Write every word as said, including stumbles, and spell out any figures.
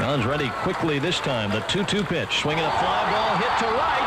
John's ready quickly this time. The two two pitch. Swinging a fly ball hit to right.